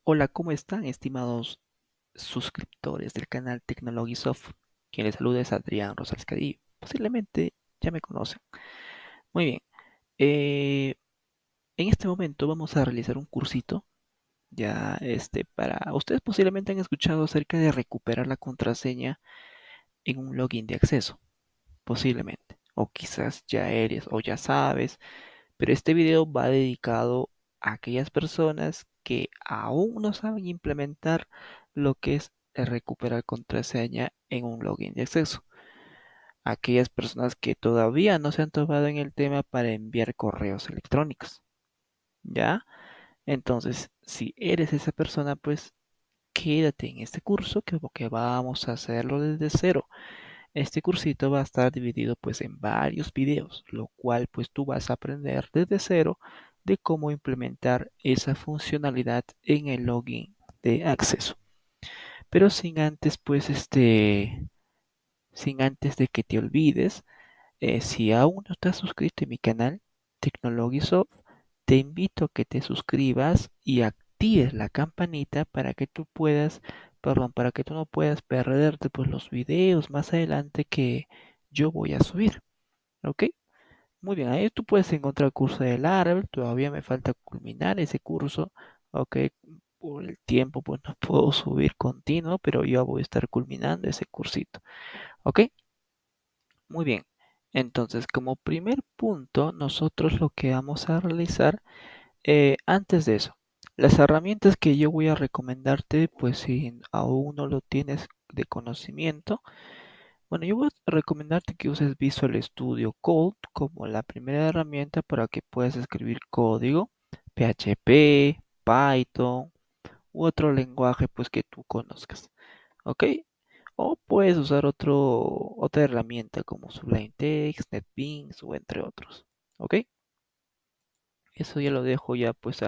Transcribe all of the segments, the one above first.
Hola, ¿cómo están, estimados suscriptores del canal Tecnologisoft? Quien les saluda es Adrián Rosales Cadillo. Posiblemente ya me conocen. Muy bien. En este momento vamos a realizar un cursito. Ya, para ustedes posiblemente han escuchado acerca de recuperar la contraseña en un login de acceso. Posiblemente. O quizás ya eres o ya sabes. Pero este video va dedicado a aquellas personas que aún no saben implementar lo que es el recuperar contraseña en un login de acceso. Aquellas personas que todavía no se han tomado en el tema para enviar correos electrónicos. ¿Ya? Entonces, si eres esa persona, pues quédate en este curso que vamos a hacerlo desde cero. Este cursito va a estar dividido pues en varios videos, lo cual pues tú vas a aprender desde cero de cómo implementar esa funcionalidad en el login de acceso. Pero sin antes pues sin antes de que te olvides, si aún no estás suscrito en mi canal Tecnologisoft, te invito a que te suscribas y actives la campanita para que tú puedas, perdón, para que tú no puedas perderte pues los videos más adelante que yo voy a subir. ¿Ok? Muy bien, ahí tú puedes encontrar el curso de Laravel, todavía me falta culminar ese curso. Ok, por el tiempo pues no puedo subir continuo, pero yo voy a estar culminando ese cursito. ¿Ok? Muy bien. Entonces, como primer punto, nosotros lo que vamos a realizar, antes de eso, las herramientas que yo voy a recomendarte, pues si aún no lo tienes de conocimiento, bueno, yo voy a recomendarte que uses Visual Studio Code como la primera herramienta para que puedas escribir código, PHP, Python u otro lenguaje pues que tú conozcas, ¿ok? O puedes usar otra herramienta como Sublime Text, NetBeans o entre otros, ¿ok? Eso ya lo dejo ya pues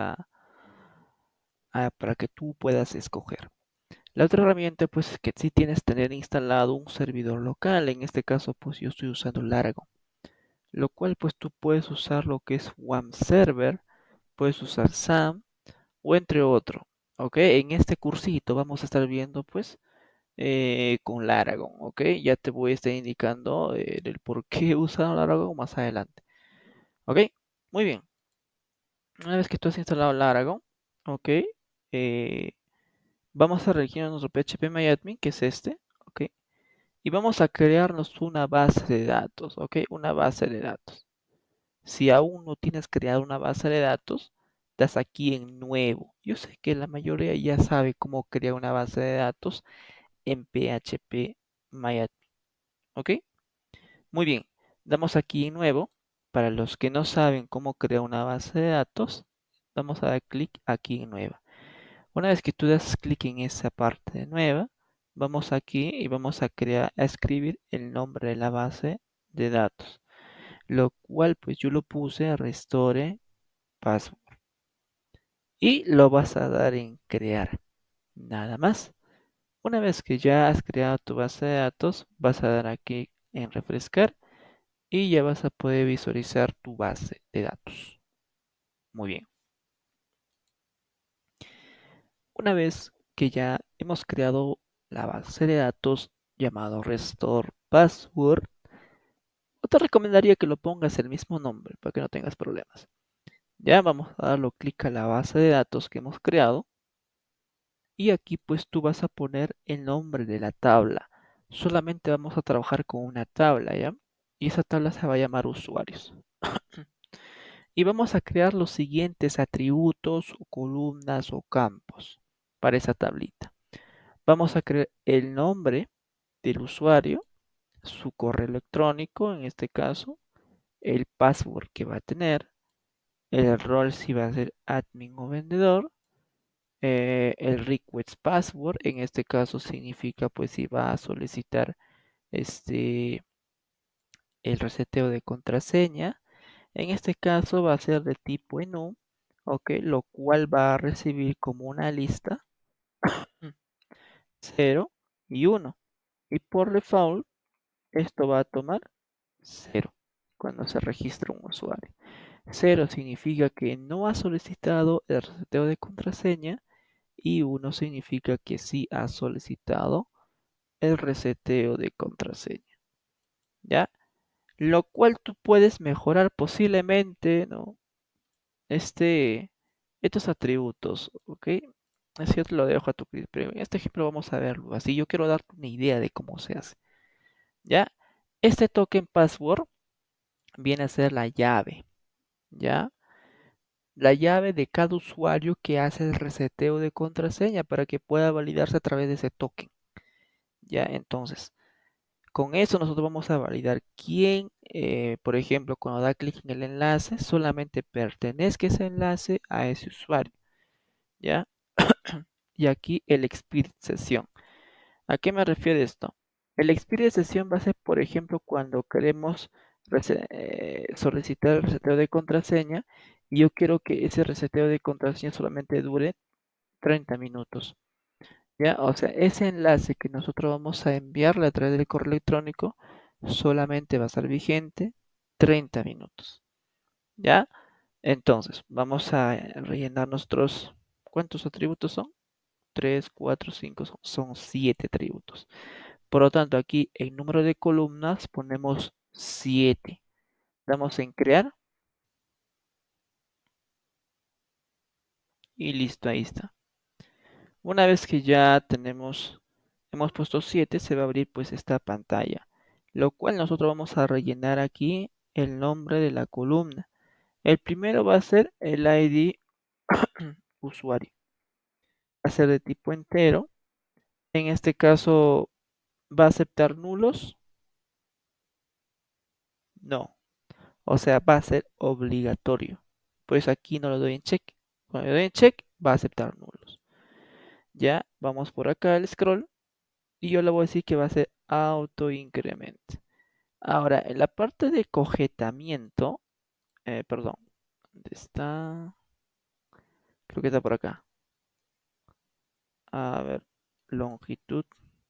para que tú puedas escoger. La otra herramienta pues es que sí tienes que tener instalado un servidor local. En este caso pues yo estoy usando Largo, lo cual pues tú puedes usar lo que es WAM Server, puedes usar SAM o entre otros. ¿Ok? En este cursito vamos a estar viendo pues con Laragon, ¿ok? Ya te voy a estar indicando el por qué usar Laragon más adelante, ¿ok? Muy bien. Una vez que tú has instalado Laragon, ¿ok? Eh, Vamos a redirigirnos a nuestro PHP que es este, ¿ok? Y vamos a crearnos una base de datos, ¿ok? Una base de datos. Si aún no tienes creado una base de datos, estás aquí en nuevo. Yo sé que la mayoría ya sabe cómo crear una base de datos en PHP ¿ok? Muy bien, damos aquí en nuevo. Para los que no saben cómo crear una base de datos, vamos a dar clic aquí en nueva. Una vez que tú das clic en esa parte de nueva, vamos aquí y vamos a escribir el nombre de la base de datos, lo cual pues yo lo puse restore password y lo vas a dar en crear, nada más. Una vez que ya has creado tu base de datos, vas a dar aquí en refrescar y ya vas a poder visualizar tu base de datos. Muy bien. Una vez que ya hemos creado la base de datos llamado Restore Password, yo te recomendaría que lo pongas el mismo nombre para que no tengas problemas. Ya vamos a darle clic a la base de datos que hemos creado y aquí pues tú vas a poner el nombre de la tabla. Solamente vamos a trabajar con una tabla, ¿ya? Y esa tabla se va a llamar usuarios. Y vamos a crear los siguientes atributos o columnas o campos para esa tablita. Vamos a crear el nombre del usuario, su correo electrónico en este caso, el password que va a tener, el rol si va a ser admin o vendedor, el request password en este caso significa pues si va a solicitar este el reseteo de contraseña. En este caso va a ser de tipo enum, ok, lo cual va a recibir como una lista 0 y 1. Y por default, esto va a tomar 0 cuando se registra un usuario. 0 significa que no ha solicitado el reseteo de contraseña y 1 significa que sí has solicitado el reseteo de contraseña, ¿ya? Lo cual tú puedes mejorar posiblemente, ¿no? Estos atributos, ¿ok? Así yo te lo dejo a tu criterio. Pero en este ejemplo vamos a verlo. Así yo quiero darte una idea de cómo se hace, ¿ya? Este token password viene a ser la llave, ¿ya? La llave de cada usuario que hace el reseteo de contraseña para que pueda validarse a través de ese token, ¿ya? Entonces, con eso nosotros vamos a validar quién, por ejemplo, cuando da clic en el enlace, solamente pertenezca ese enlace a ese usuario, ¿ya? Y aquí el expir sesión. ¿A qué me refiero esto? El expir de sesión va a ser, por ejemplo, cuando queremos solicitar el reseteo de contraseña y yo quiero que ese reseteo de contraseña solamente dure 30 minutos. ¿Ya? O sea, ese enlace que nosotros vamos a enviarle a través del correo electrónico solamente va a estar vigente 30 minutos. ¿Ya? Entonces, vamos a rellenar nuestros... ¿Cuántos atributos son? 3, 4, 5, son 7 atributos. Por lo tanto, aquí en número de columnas ponemos 7. Damos en crear y listo, ahí está. Una vez que ya hemos puesto 7, se va a abrir pues esta pantalla, lo cual nosotros vamos a rellenar aquí el nombre de la columna. El primero va a ser el ID usuario. Va a ser de tipo entero. En este caso, ¿va a aceptar nulos? No. O sea, va a ser obligatorio. Pues aquí no lo doy en check. Cuando le doy en check, va a aceptar nulos. Ya, vamos por acá al scroll. Y yo le voy a decir que va a ser auto increment. Ahora, en la parte de cogetamiento, perdón, ¿dónde está? Creo que está por acá. A ver, longitud.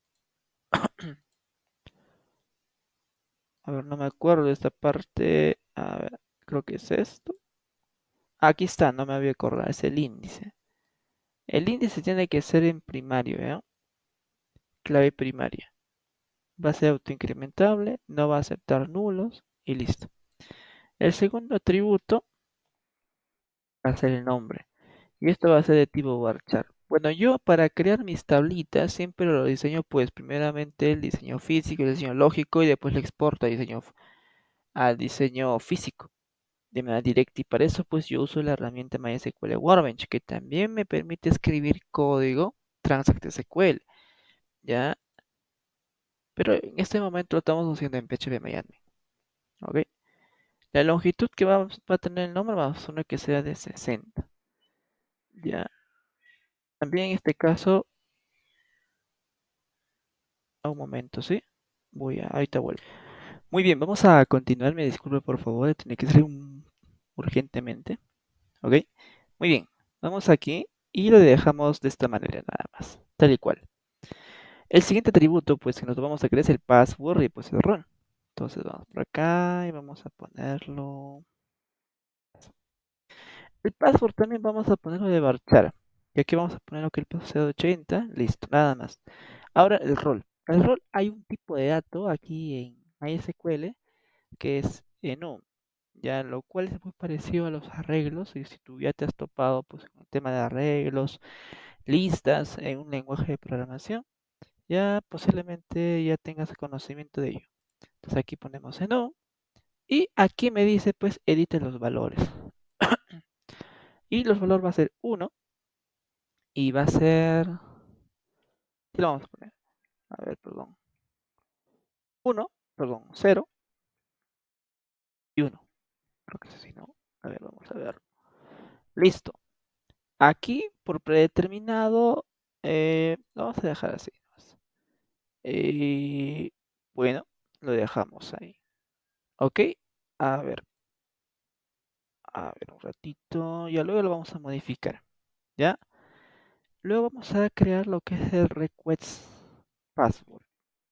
A ver, no me acuerdo de esta parte. A ver, creo que es esto. Aquí está, no me había acordado, es el índice. El índice tiene que ser en primario, ¿eh? Clave primaria. Va a ser autoincrementable, no va a aceptar nulos y listo. El segundo atributo va a ser el nombre. Y esto va a ser de tipo varchar. Bueno, yo para crear mis tablitas siempre lo diseño pues primeramente el diseño físico, el diseño lógico y después lo exporto al diseño físico de manera directa y para eso pues yo uso la herramienta MySQL Workbench que también me permite escribir código Transact SQL, ¿ya? Pero en este momento lo estamos haciendo en PHP ¿ok? La longitud que va a tener el nombre va a suponer que sea de 60, ¿ya? También en este caso, a un momento, ¿sí? Ahorita vuelvo. Muy bien, vamos a continuar. Me disculpe por favor, tiene que salir urgentemente. ¿Ok? Muy bien, vamos aquí y lo dejamos de esta manera nada más, tal y cual. El siguiente atributo, pues que nos vamos a crear es el password y pues el run. Entonces vamos por acá y vamos a ponerlo. El password también vamos a ponerlo de varchar. Y aquí vamos a poner lo que el password sea de 80. Listo, nada más. Ahora el rol. El rol hay un tipo de dato aquí en MySQL que es enum, ya lo cual es muy parecido a los arreglos. Y si tú ya te has topado pues con el tema de arreglos, listas en un lenguaje de programación, ya posiblemente ya tengas conocimiento de ello. Entonces aquí ponemos enum y aquí me dice pues edite los valores. Y los valores va a ser 1 y va a ser, ¿qué lo vamos a poner? A ver, perdón. 1, perdón, 0 y 1. Creo que es así, ¿no? A ver, vamos a ver. Listo. Aquí, por predeterminado, lo vamos a dejar así. Bueno, lo dejamos ahí. Ok. A ver, un ratito. Ya luego lo vamos a modificar. ¿Ya? Luego vamos a crear lo que es el request password.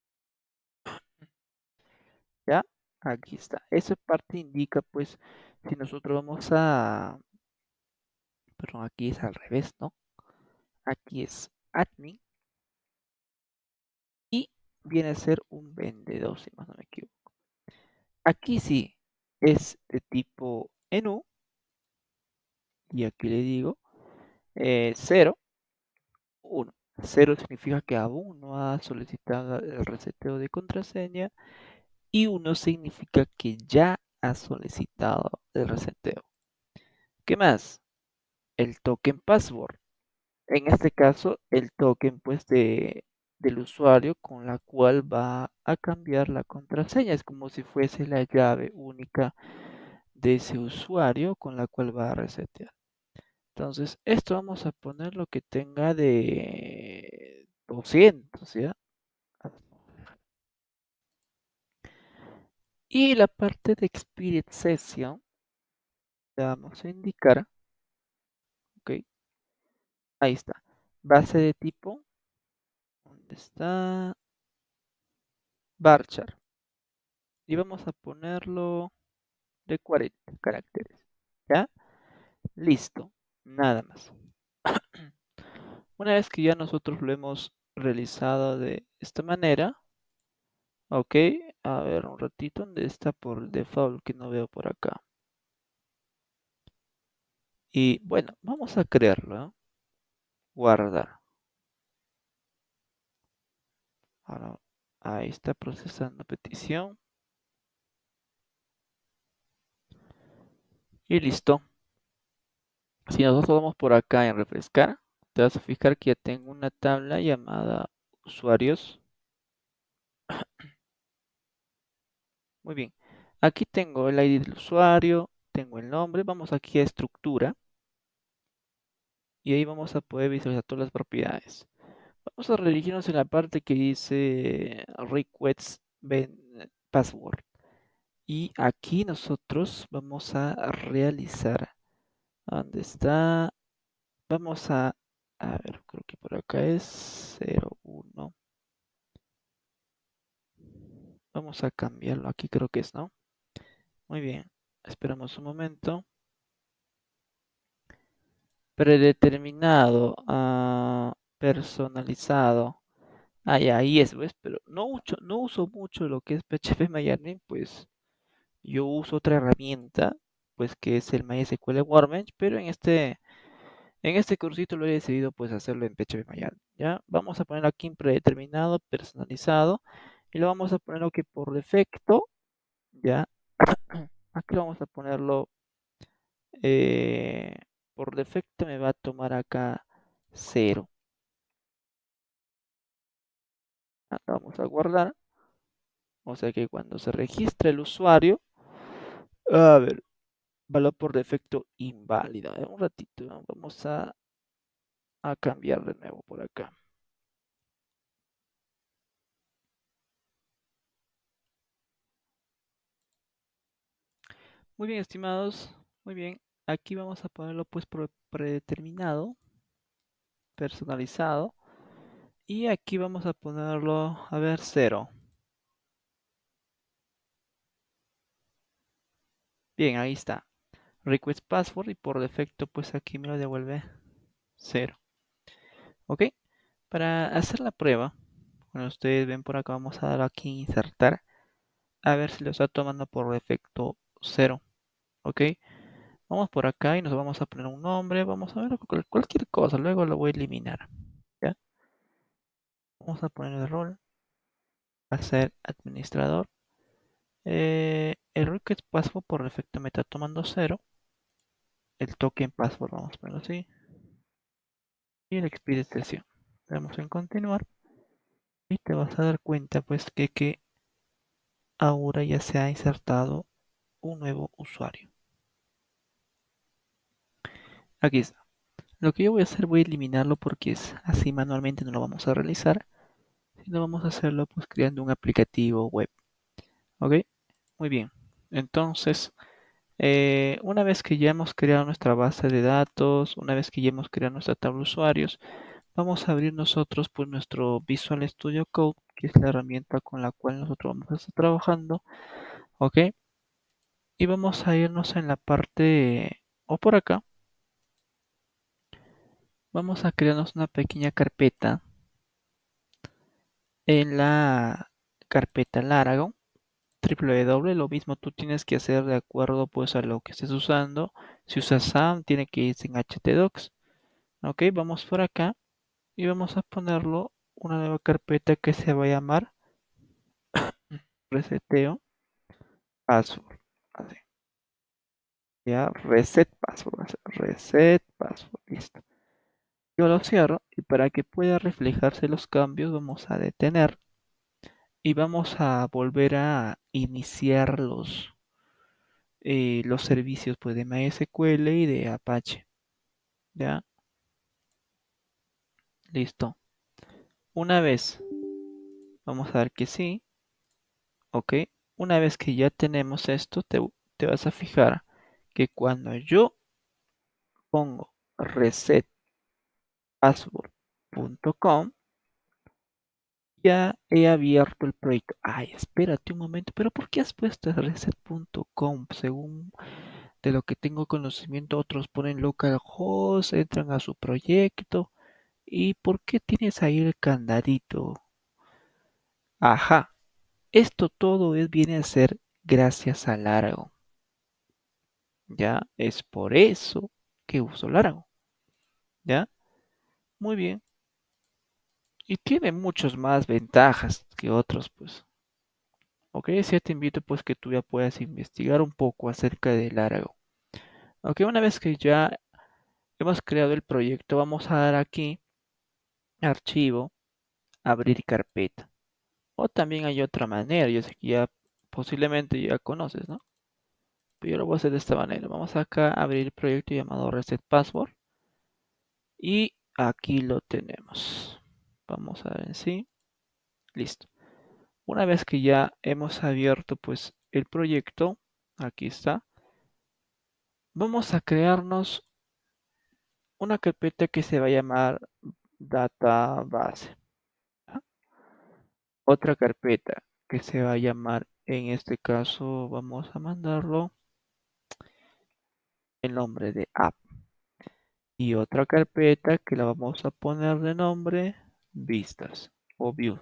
¿Ya? Aquí está. Esa parte indica, pues, si nosotros vamos a... Perdón, aquí es al revés, ¿no? aquí es admin y viene a ser un vendedor, si más no me equivoco. Aquí sí es de tipo enú y aquí le digo 0, 1. 0 significa que aún no ha solicitado el reseteo de contraseña y 1 significa que ya ha solicitado el reseteo. ¿Qué más? El token password. En este caso, el token pues del usuario con la cual va a cambiar la contraseña. Es como si fuese la llave única de ese usuario con la cual va a resetear. Entonces, esto vamos a poner lo que tenga de 200, ¿ya? Y la parte de Expired Session, le vamos a indicar, ok, ahí está, base de tipo, ¿dónde está? Varchar. Y vamos a ponerlo de 40 caracteres, ¿ya? Listo, nada más. Una vez que ya nosotros lo hemos realizado de esta manera, ok, a ver un ratito, ¿dónde está por default que no veo por acá? Y bueno, vamos a crearlo, ¿eh? Guardar. Ahora, ahí está procesando petición. Y listo. Si nosotros vamos por acá en refrescar, te vas a fijar que ya tengo una tabla llamada usuarios. Muy bien. Aquí tengo el ID del usuario, tengo el nombre. Vamos aquí a estructura. Y ahí vamos a poder visualizar todas las propiedades. Vamos a dirigirnos en la parte que dice request password. Y aquí nosotros vamos a realizar. ¿Dónde está? Vamos a ver, creo que por acá es 01. Vamos a cambiarlo. Aquí creo que es, ¿no? Muy bien. Esperamos un momento. Predeterminado. Personalizado. Ya, ahí es, ¿ves? Pero no uso mucho lo que es PHP pues yo uso otra herramienta, pues que es el MySQL Workbench, pero en este cursito lo he decidido pues hacerlo en PHP. ¿Ya? Vamos a poner aquí en predeterminado, personalizado, y lo vamos a poner aquí por defecto, ¿ya? Aquí vamos a ponerlo, eh, por defecto me va a tomar acá 0. Vamos a guardar, o sea que cuando se registre el usuario, a ver, valor por defecto inválido. Un ratito, ¿no? Vamos a cambiar de nuevo por acá. Muy bien, estimados. Muy bien. Aquí vamos a ponerlo pues predeterminado, personalizado. Y aquí vamos a ponerlo, a ver, 0. Bien, ahí está. Request password y por defecto pues aquí me lo devuelve 0. ¿Ok? Para hacer la prueba, como ustedes ven por acá, vamos a dar aquí insertar. A ver si lo está tomando por defecto 0. ¿Ok? Vamos por acá y nos vamos a poner un nombre. Vamos a ver cualquier cosa. Luego lo voy a eliminar. ¿Ya? Vamos a poner el rol. Va a ser administrador. El request password por defecto me está tomando 0. El token password vamos a ponerlo así. Y el expire sesión. Le damos en continuar. Y te vas a dar cuenta pues que ahora ya se ha insertado un nuevo usuario. Aquí está. Lo que yo voy a hacer, voy a eliminarlo porque es así manualmente no lo vamos a realizar, sino vamos a hacerlo pues creando un aplicativo web. ¿Ok? Muy bien. Entonces, una vez que ya hemos creado nuestra base de datos, una vez que ya hemos creado nuestra tabla de usuarios, vamos a abrir nosotros pues nuestro Visual Studio Code, que es la herramienta con la cual nosotros vamos a estar trabajando. ¿Ok? Y vamos a irnos en la parte, o por acá, vamos a crearnos una pequeña carpeta en la carpeta Laragon www. Lo mismo tú tienes que hacer de acuerdo pues a lo que estés usando. Si usas SAM, tiene que irse en htdocs. Ok, vamos por acá y vamos a ponerlo una nueva carpeta que se va a llamar reseteo password. Así, ya, reset password, reset password, listo. Yo lo cierro y para que pueda reflejarse los cambios vamos a detener y vamos a volver a iniciar los servicios pues, de MySQL y de Apache. Ya, listo. Una vez, vamos a ver que sí, ok. Una vez que ya tenemos esto, te vas a fijar que cuando yo pongo resetpassword.com, ya he abierto el proyecto. Ay, espérate un momento, pero ¿por qué has puesto reset.com? Según de lo que tengo conocimiento, otros ponen localhost, entran a su proyecto. ¿Y por qué tienes ahí el candadito? Ajá, esto todo viene a ser gracias a Laragon. Ya, es por eso que uso Laragon. Ya, muy bien. Y tiene muchas más ventajas que otros, pues. Ok, sí te invito pues que tú ya puedas investigar un poco acerca de Laragon. Ok, una vez que ya hemos creado el proyecto, vamos a dar aquí archivo, abrir carpeta. O también hay otra manera, yo sé que ya posiblemente ya conoces, ¿no? Pero yo lo voy a hacer de esta manera. Vamos acá a abrir el proyecto llamado Reset Password. Y aquí lo tenemos. Vamos a ver en sí. Listo. Una vez que ya hemos abierto pues el proyecto, aquí está. Vamos a crearnos una carpeta que se va a llamar database. ¿Ya? Otra carpeta que se va a llamar, en este caso vamos a mandarlo el nombre de app. Y otra carpeta que la vamos a poner de nombre vistas o view.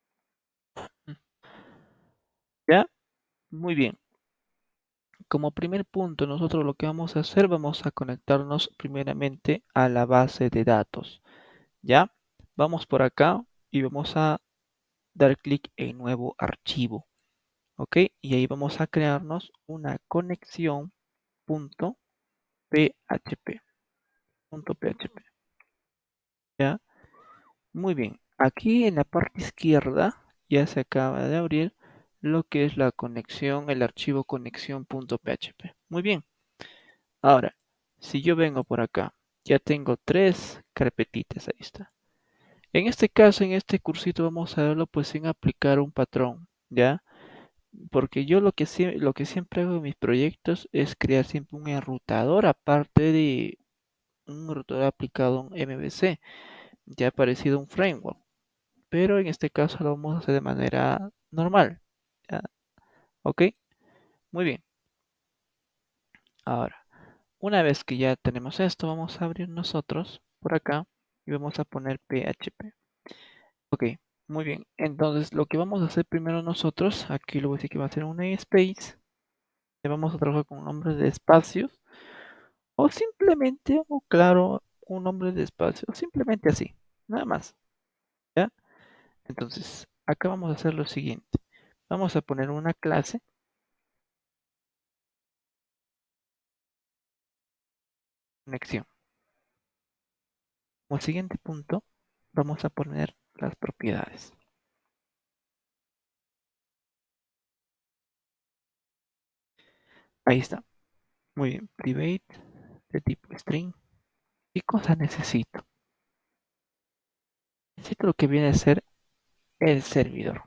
¿Ya? Muy bien. Como primer punto, nosotros lo que vamos a hacer, vamos a conectarnos primeramente a la base de datos. ¿Ya? Vamos por acá y vamos a dar clic en nuevo archivo. ¿Ok? Y ahí vamos a crearnos una conexión .php. .php. ¿Ya? Muy bien. Aquí en la parte izquierda ya se acaba de abrir lo que es la conexión, el archivo conexión.php. Muy bien. Ahora, si yo vengo por acá, ya tengo tres carpetitas, ahí está. En este caso, en este cursito vamos a verlo pues sin aplicar un patrón, ¿ya? Porque yo lo que siempre hago en mis proyectos es crear siempre un enrutador aparte de un enrutador aplicado en MVC, ya parecido a un framework. Pero en este caso lo vamos a hacer de manera normal, ¿ya? ¿Ok? Muy bien. Ahora, una vez que ya tenemos esto, vamos a abrir nosotros por acá y vamos a poner PHP. Ok, muy bien. Entonces, lo que vamos a hacer primero nosotros, aquí lo voy a decir que va a ser un namespace. Le vamos a trabajar con nombres de espacios o simplemente, o claro, un nombre de espacio, o simplemente así, nada más. ¿Ya? Entonces, acá vamos a hacer lo siguiente. Vamos a poner una clase, conexión. Como siguiente punto, vamos a poner las propiedades. Ahí está. Muy bien. Private de tipo string. ¿Qué cosa necesito? Necesito lo que viene a ser el servidor.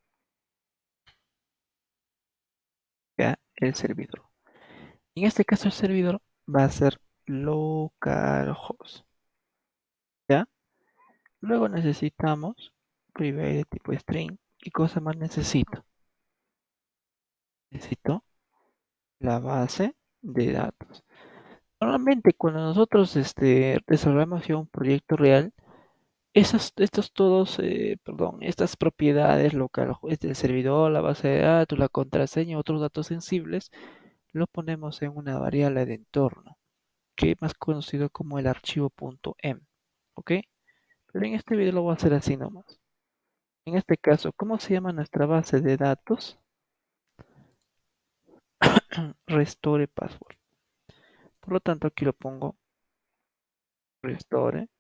¿Ya? El servidor. En este caso el servidor va a ser localhost. ¿Ya? Luego necesitamos private de tipo string. ¿Qué cosa más necesito? Necesito la base de datos. Normalmente cuando nosotros desarrollamos ya un proyecto real, estos todos, perdón, estas propiedades locales, el servidor, la base de datos, la contraseña, otros datos sensibles, lo ponemos en una variable de entorno, que es más conocido como el archivo .m, ¿ok? Pero en este video lo voy a hacer así nomás. En este caso, ¿cómo se llama nuestra base de datos? Restore password. Por lo tanto, aquí lo pongo restore.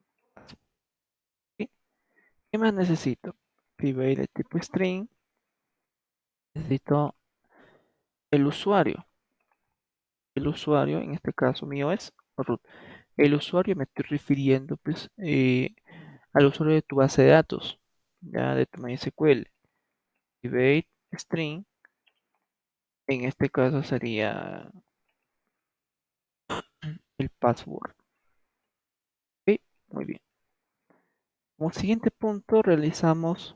¿Sí? ¿Qué más necesito? Private de tipo string. Necesito el usuario. El usuario, en este caso mío, es root. El usuario me estoy refiriendo pues al usuario de tu base de datos, ya de tu MySQL. Private string, en este caso sería el password. Ok, muy bien. Como siguiente punto realizamos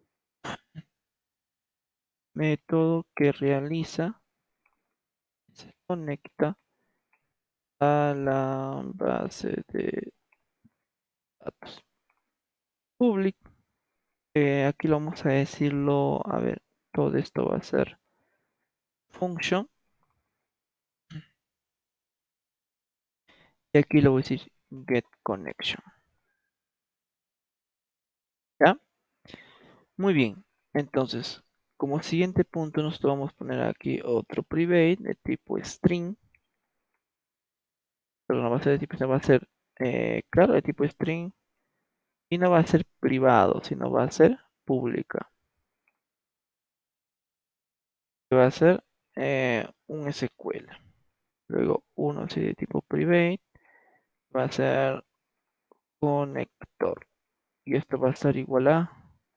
método que realiza, se conecta a la base de datos public. Aquí lo vamos a decirlo, a ver, todo esto va a ser function. Y aquí lo voy a decir get connection. ¿Ya? Muy bien. Entonces, como siguiente punto, nos vamos a poner aquí otro private de tipo string. Pero no va a ser de tipo, no va a ser, claro, de tipo string. Y no va a ser privado, sino va a ser pública. Va a ser un SQL. Luego uno así de tipo private va a ser conector. Y esto va a estar igual a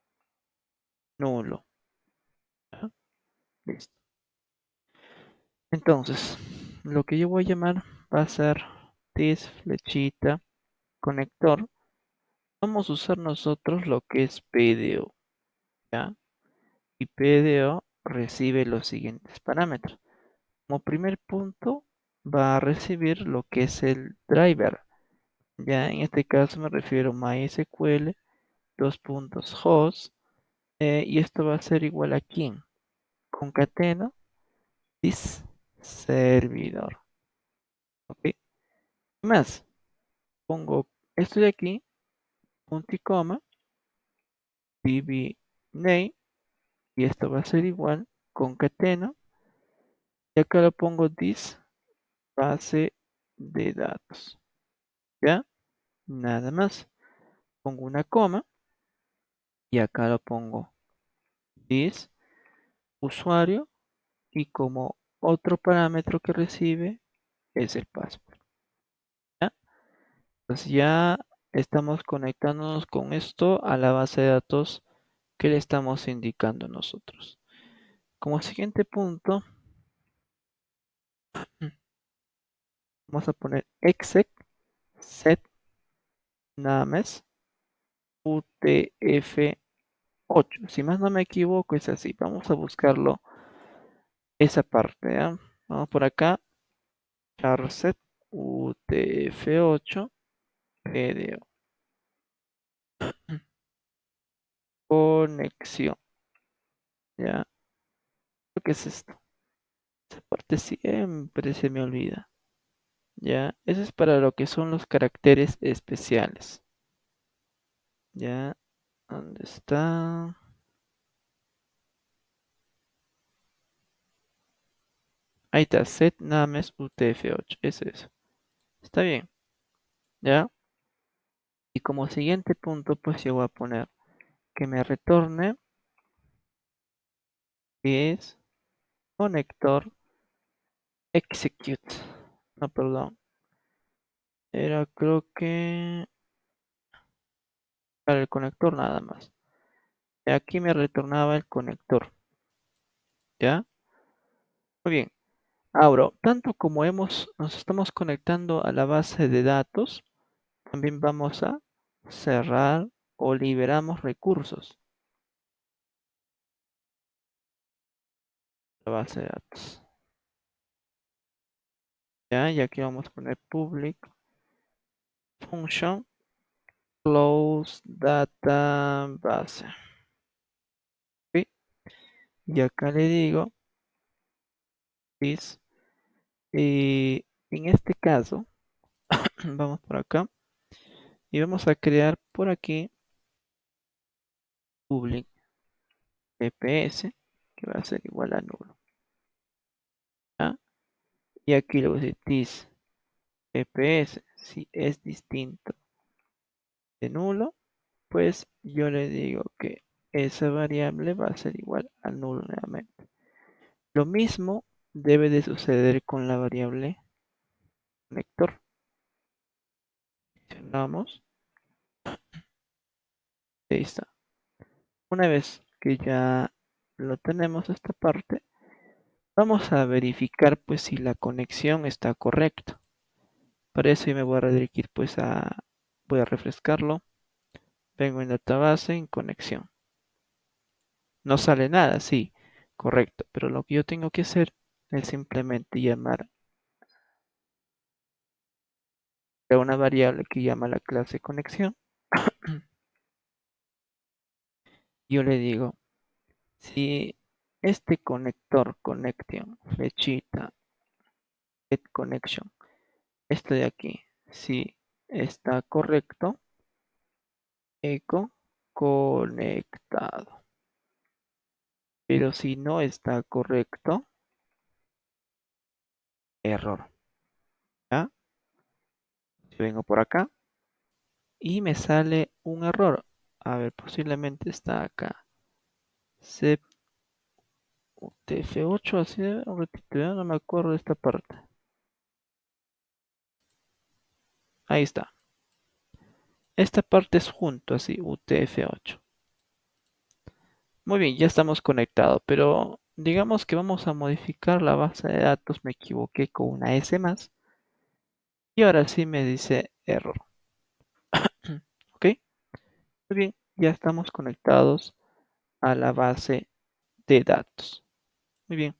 nulo. ¿Ya? Listo. Entonces, lo que yo voy a llamar va a ser this flechita conector. Vamos a usar nosotros lo que es PDO, ¿ya? Y PDO recibe los siguientes parámetros. Como primer punto va a recibir lo que es el driver. Ya en este caso me refiero a MySQL, dos puntos host, y esto va a ser igual a quién. Concateno this servidor. ¿Ok? ¿Qué más? Pongo esto de aquí, punto y coma, db name, y esto va a ser igual, concateno, y acá lo pongo this base de datos. ¿Ya? Nada más. Pongo una coma, y acá lo pongo this usuario, y como otro parámetro que recibe es el password. ¿Ya? Entonces ya estamos conectándonos con esto a la base de datos que le estamos indicando nosotros. Como siguiente punto, vamos a poner exec set names UTF-8. Si más no me equivoco es así. Vamos a buscarlo esa parte. ¿Ya? Vamos por acá. Charset UTF-8 PDO. Conexión. ¿Ya? ¿Qué es esto? Esa parte siempre se me olvida. ¿Ya? Eso es para lo que son los caracteres especiales. ¿Ya? ¿Dónde está? Ahí está, set names UTF-8. Es eso. Está bien. ¿Ya? Y como siguiente punto, pues yo voy a poner que me retorne es conector execute. No, perdón. Era creo que para el conector nada más. Y aquí me retornaba el conector. ¿Ya? Muy bien. Ahora, tanto como nos estamos conectando a la base de datos, también vamos a cerrar o liberamos recursos. La base de datos. Ya, y aquí vamos a poner public function close database. ¿Sí? Y acá le digo this. Y en este caso, vamos por acá y vamos a crear por aquí public EPS, que va a ser igual a nulo. ¿Ya? Y aquí le voy a decir this EPS, si es distinto de nulo, pues yo le digo que esa variable va a ser igual a nulo nuevamente. Lo mismo debe de suceder con la variable conector. Seleccionamos, ahí está. Una vez que ya lo tenemos esta parte, vamos a verificar pues si la conexión está correcta. Para eso yo me voy a redirigir pues voy a refrescarlo. Vengo en database, en conexión. No sale nada, sí, correcto. Pero lo que yo tengo que hacer es simplemente llamar a una variable que llama la clase conexión. Yo le digo, si este conector, connection, flechita, get connection, esto de aquí, si está correcto, eco conectado. Pero si no está correcto, error. ¿Ya? Yo vengo por acá y me sale un error. A ver, posiblemente está acá. TF8, así un ratito, ya no me acuerdo de esta parte. Ahí está. Esta parte es junto, así, UTF-8. Muy bien, ya estamos conectados, pero digamos que vamos a modificar la base de datos. Me equivoqué con una S más. Y ahora sí me dice error. ¿Ok? Muy bien, ya estamos conectados a la base de datos. Muy bien.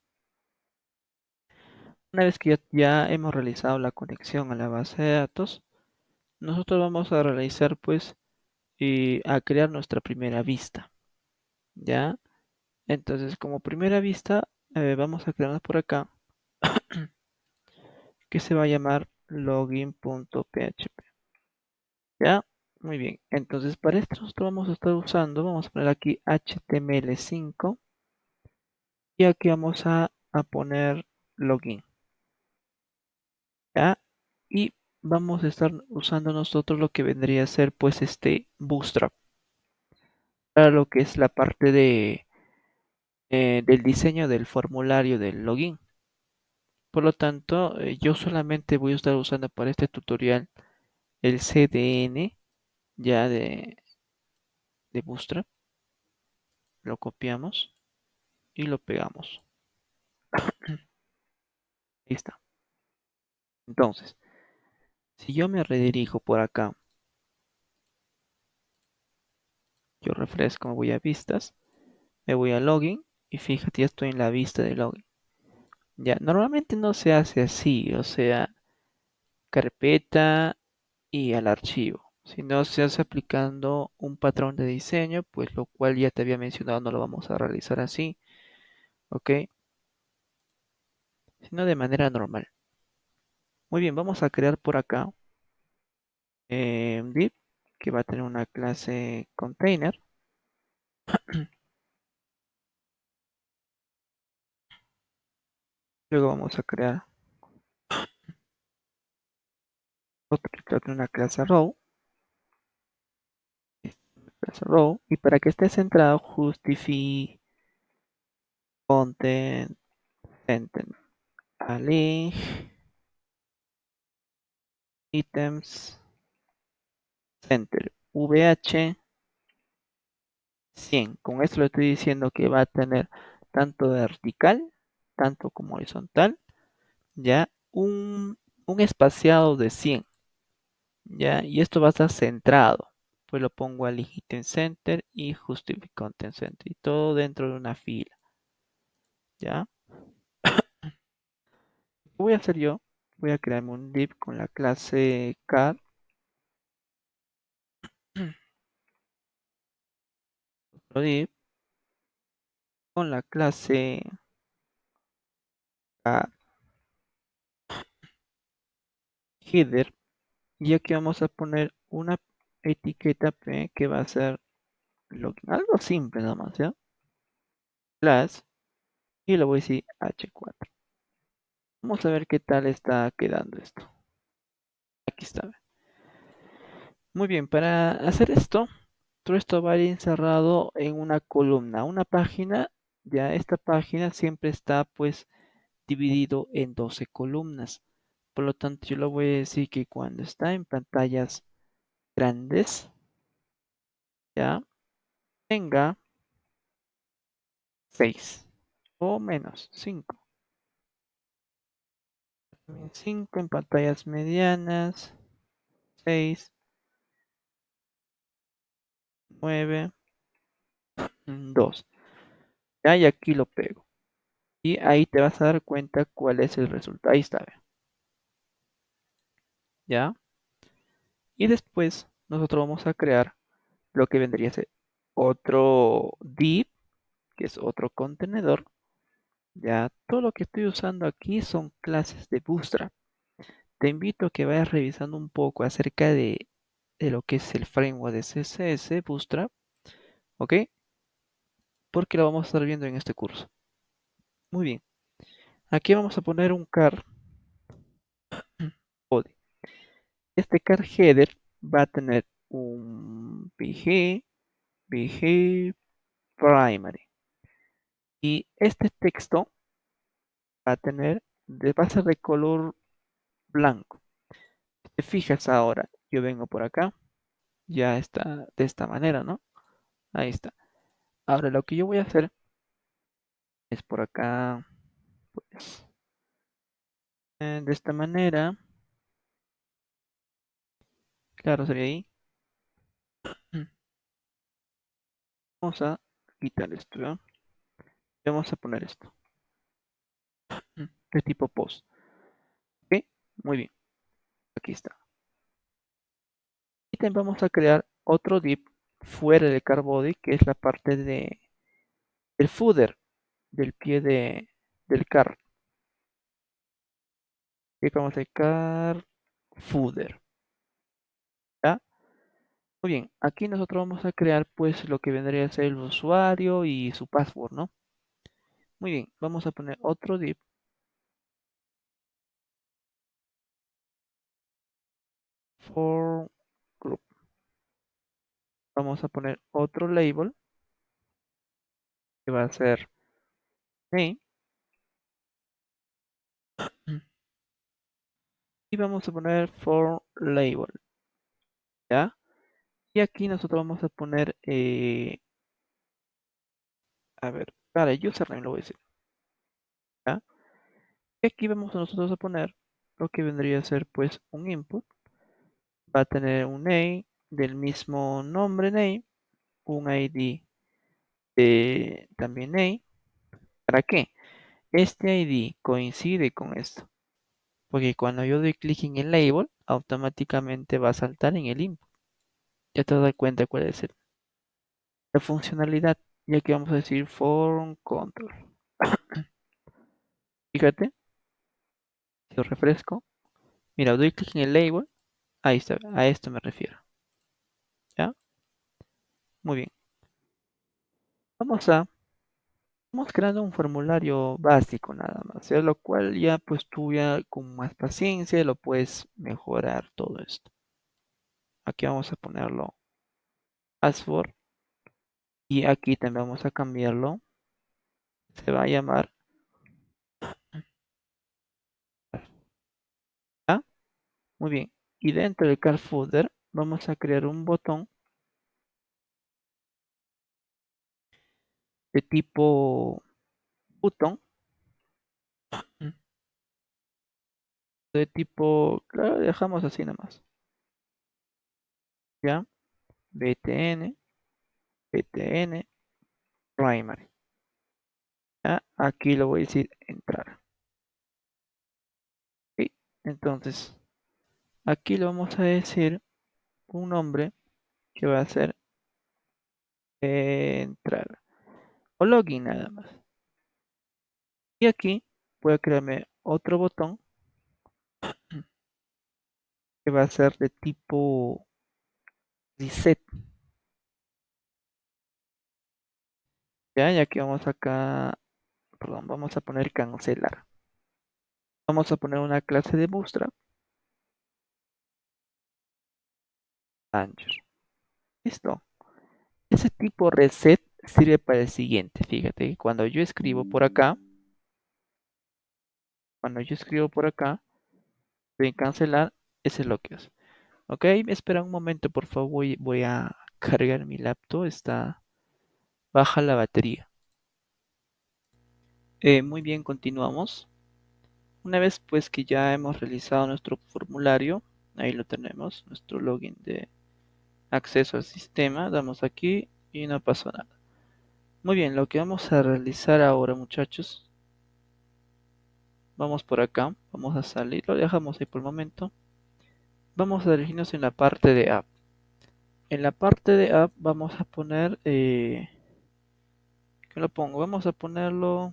Una vez que ya hemos realizado la conexión a la base de datos, nosotros vamos a realizar pues a crear nuestra primera vista. ¿Ya? Entonces, como primera vista, vamos a crearnos por acá que se va a llamar login.php. ¿Ya? Muy bien. Entonces, para esto nosotros vamos a estar usando, vamos a poner aquí HTML5 y aquí vamos a poner login. ¿Ya? Y vamos a estar usando nosotros lo que vendría a ser pues este Bootstrap para lo que es la parte del diseño del formulario del login. Por lo tanto, yo solamente voy a estar usando para este tutorial el CDN ya de Bootstrap. Lo copiamos y lo pegamos. Ahí está. Entonces, si yo me redirijo por acá, yo refresco, me voy a vistas, me voy a login y fíjate, ya estoy en la vista de login. Ya, normalmente no se hace así, o sea, carpeta y al archivo. Si no se hace aplicando un patrón de diseño, pues lo cual ya te había mencionado, no lo vamos a realizar así, ¿ok? Sino de manera normal. Muy bien, vamos a crear por acá un div que va a tener una clase container. Luego vamos a crear otro que va a tener una clase row, y para que esté centrado, justify content center a link items center vh 100. Con esto le estoy diciendo que va a tener tanto vertical, tanto como horizontal, ya un espaciado de 100, ya, y esto va a estar centrado. Pues lo pongo al item center y justify content center y todo dentro de una fila, ya. ¿Qué voy a hacer yo? voy a crearme un div con la clase car. Otro div con la clase car header. Y aquí vamos a poner una etiqueta p que va a ser algo simple nada más, ¿ya? Class, y le voy a decir h4. Vamos a ver qué tal está quedando esto. Aquí está. Muy bien, para hacer esto, todo esto va a ir encerrado en una columna, una página. Ya esta página siempre está pues dividido en 12 columnas. Por lo tanto, yo le voy a decir que cuando está en pantallas grandes, ya tenga 6 o menos 5. 5 en pantallas medianas, 6, 9, 2. Ya, y aquí lo pego. Y ahí te vas a dar cuenta cuál es el resultado. Ahí está, ¿ve? ¿Ya? Y después nosotros vamos a crear lo que vendría a ser otro div, que es otro contenedor. Ya, todo lo que estoy usando aquí son clases de Bootstrap. Te invito a que vayas revisando un poco acerca de lo que es el framework de CSS Bootstrap, ¿ok? Porque lo vamos a estar viendo en este curso. Muy bien, aquí vamos a poner un car body. Este car header va a tener un bg primary. Y este texto va a ser de color blanco. Si te fijas ahora, yo vengo por acá, ya está de esta manera, ¿no? Ahí está. Ahora lo que yo voy a hacer es por acá, pues, de esta manera. Claro, sería ahí. Vamos a quitar esto, ¿ya? Y vamos a poner esto, de tipo post. ¿Ok? Muy bien, aquí está. Y también vamos a crear otro div fuera del car body, que es la parte del footer, del pie del car. Y vamos a car footer. ¿Ya? Muy bien, aquí nosotros vamos a crear pues lo que vendría a ser el usuario y su password, ¿no? Muy bien, vamos a poner otro div for group. Vamos a poner otro label que va a ser name. Y vamos a poner for label, ¿ya? Y aquí nosotros vamos a poner, a ver, para username lo voy a decir, ¿ya? Y aquí vamos a nosotros a poner lo que vendría a ser pues un input. Va a tener un name del mismo nombre name, un ID de también name. ¿Para qué? Este ID coincide con esto, porque cuando yo doy clic en el label, automáticamente va a saltar en el input. Ya te das cuenta cuál es la funcionalidad. Y aquí vamos a decir form control. Fíjate, si lo refresco, mira, doy clic en el label, ahí está, a esto me refiero. ¿Ya? Muy bien. Vamos a, vamos creando un formulario básico nada más, ¿ya? Lo cual ya pues tú ya con más paciencia lo puedes mejorar todo esto. Aquí vamos a ponerlo password y aquí también vamos a cambiarlo. Se va a llamar, ¿ya? Muy bien. Y dentro del car footer vamos a crear un botón de tipo button, de tipo, claro, dejamos así nomás, ¿ya? btn, btn, primary, ¿ya? Aquí lo voy a decir entrar, ¿ok? Entonces, aquí le vamos a decir un nombre que va a ser entrar o login nada más. Y aquí voy a crearme otro botón que va a ser de tipo reset. Ya, y aquí vamos acá, perdón, vamos a poner cancelar. Vamos a poner una clase de Bootstrap Launcher. Listo. Ese tipo reset sirve para el siguiente. Fíjate, cuando yo escribo por acá, en cancelar, ese es lo que es. Ok, espera un momento, por favor. Voy a cargar mi laptop. Está baja la batería. Muy bien, continuamos. Una vez pues que ya hemos realizado nuestro formulario, ahí lo tenemos, nuestro login de acceso al sistema, damos aquí y no pasó nada. Muy bien, lo que vamos a realizar ahora, muchachos, vamos por acá, vamos a salir, lo dejamos ahí por el momento. Vamos a dirigirnos en la parte de app. En la parte de app vamos a poner, ¿qué lo pongo? Vamos a ponerlo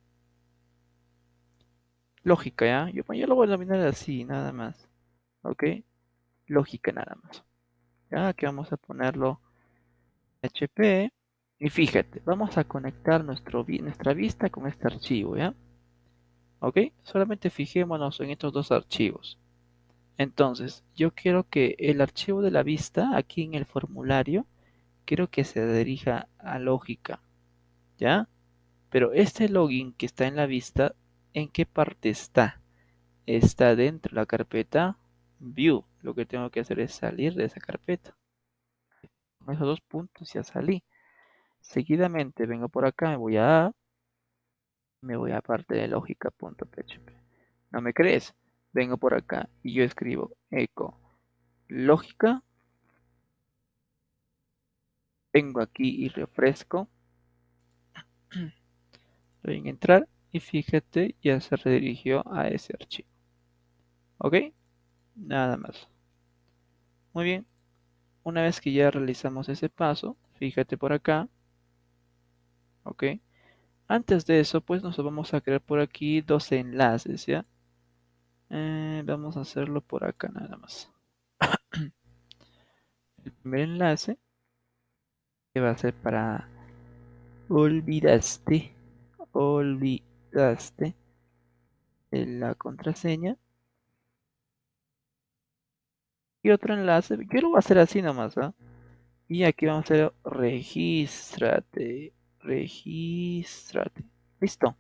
lógica, ¿ya? Yo lo voy a denominar así, nada más, ¿ok? Lógica nada más. Ya, aquí vamos a ponerlo HP. Y fíjate, vamos a conectar nuestra vista con este archivo, ¿ya? ¿Ok? Solamente fijémonos en estos dos archivos. Entonces, yo quiero que el archivo de la vista, aquí en el formulario, quiero que se dirija a lógica, ¿ya? Pero este login que está en la vista, ¿en qué parte está? Está dentro de la carpeta View. Lo que tengo que hacer es salir de esa carpeta. Con esos dos puntos ya salí. Seguidamente vengo por acá, me voy a parte de lógica.php. ¿No me crees? Vengo por acá y yo escribo eco lógica. Vengo aquí y refresco. Doy en entrar y fíjate, ya se redirigió a ese archivo. ¿Ok? Nada más. Muy bien. Una vez que ya realizamos ese paso, fíjate por acá. ¿Ok? Antes de eso, pues nos vamos a crear por aquí dos enlaces, ¿ya? Vamos a hacerlo por acá nada más. El primer enlace que va a ser para olvidaste de la contraseña. Y otro enlace, yo lo voy a hacer así nomás, ¿ah? Y aquí vamos a hacer regístrate. Listo.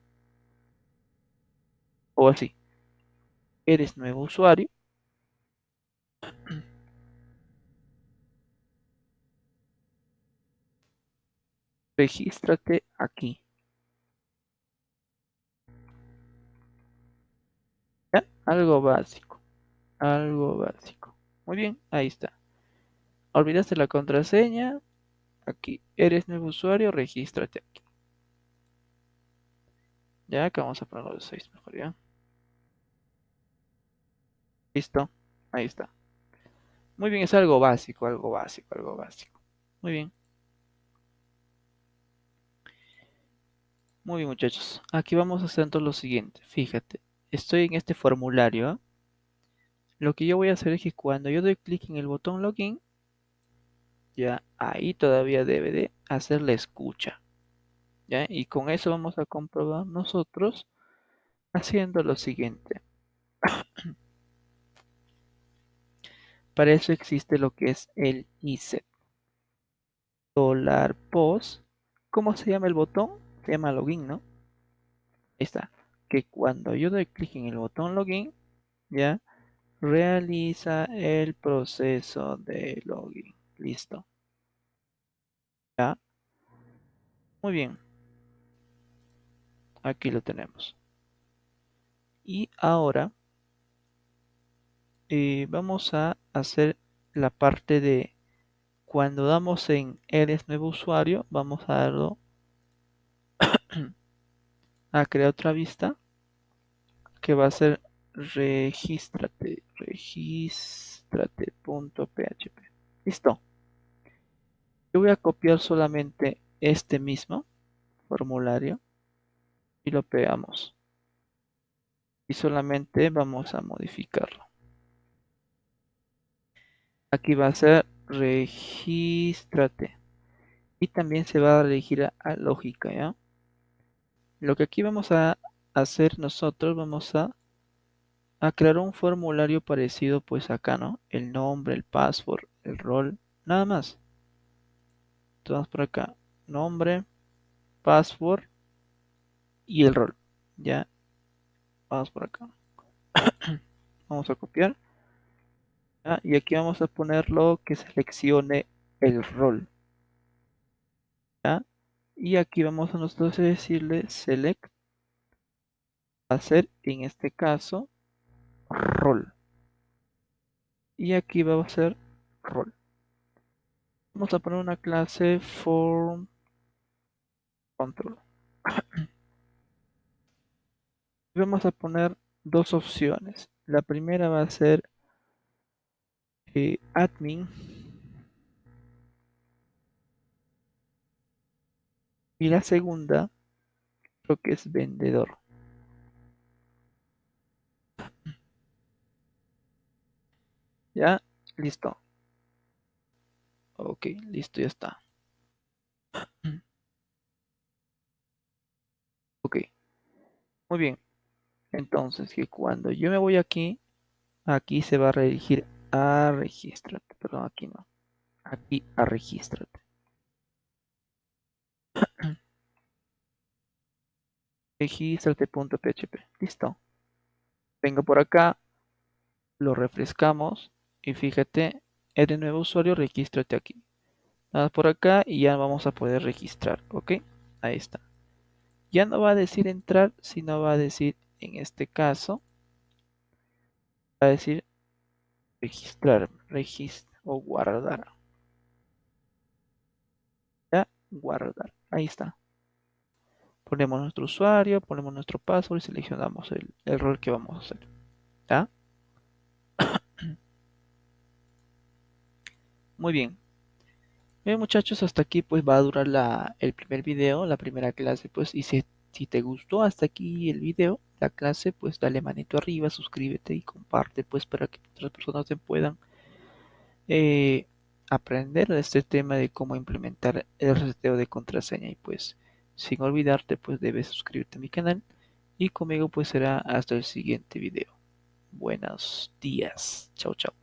O así. Eres nuevo usuario. Regístrate aquí. ¿Ya? Algo básico. Algo básico. Muy bien, ahí está. Olvidaste la contraseña. Aquí. Eres nuevo usuario, regístrate aquí. Ya, acá vamos a ponerlo de 6 mejor, ¿ya? Listo. Ahí está. Muy bien, es algo básico, algo básico, algo básico. Muy bien. Muy bien, muchachos. Aquí vamos a hacer entonces lo siguiente. Fíjate, estoy en este formulario, ¿ah? Lo que yo voy a hacer es que cuando yo doy clic en el botón login, ya ahí todavía debe de hacer la escucha. ¿Ya? Y con eso vamos a comprobar nosotros haciendo lo siguiente. Para eso existe lo que es el ISET. $post. ¿Cómo se llama el botón? Se llama login, ¿no? Ahí está. Que cuando yo doy clic en el botón login, ya realiza el proceso de login. Listo. Ya. Muy bien. Aquí lo tenemos. Y ahora vamos a hacer la parte de cuando damos en eres nuevo usuario, vamos a darlo a crear otra vista que va a ser regístrate.php. Listo. Yo voy a copiar solamente este mismo formulario y lo pegamos. Y solamente vamos a modificarlo. Aquí va a ser regístrate. Y también se va a dirigir a lógica, ¿ya? Lo que aquí vamos a hacer nosotros, vamos a crear un formulario parecido pues acá, ¿no? El nombre, el password, el rol, nada más. Entonces por acá, nombre, password y el rol. Ya, vamos por acá. Vamos a copiar. ¿Ya? Y aquí vamos a ponerlo que seleccione el rol. ¿Ya? Y aquí vamos a nosotros a decirle select, hacer en este caso rol. Y aquí va a ser rol. Vamos a poner una clase form control. Y vamos a poner dos opciones. La primera va a ser admin y la segunda creo que es vendedor. Ya, listo. Ok, listo, ya está. Ok, muy bien. Entonces, que cuando yo me voy aquí, aquí se va a redirigir a regístrate. Perdón, aquí no. Aquí a regístrate. Regístrate.php. Listo. Vengo por acá, lo refrescamos y fíjate, eres nuevo usuario, regístrate aquí. Nada por acá y ya vamos a poder registrar. Ok, ahí está. Ya no va a decir entrar, sino va a decir en este caso, va a decir registrar, o guardar. Ya, guardar. Ahí está. Ponemos nuestro usuario, ponemos nuestro password y seleccionamos el rol que vamos a hacer. ¿Ya? Muy bien. Bien muchachos, hasta aquí pues va a durar el primer video, la primera clase pues y si te gustó hasta aquí el video, la clase pues dale manito arriba, suscríbete y comparte pues para que otras personas se puedan eh, aprender este tema de cómo implementar el reseteo de contraseña y pues sin olvidarte pues debes suscribirte a mi canal y conmigo pues será hasta el siguiente video. Buenos días. Chao, chao.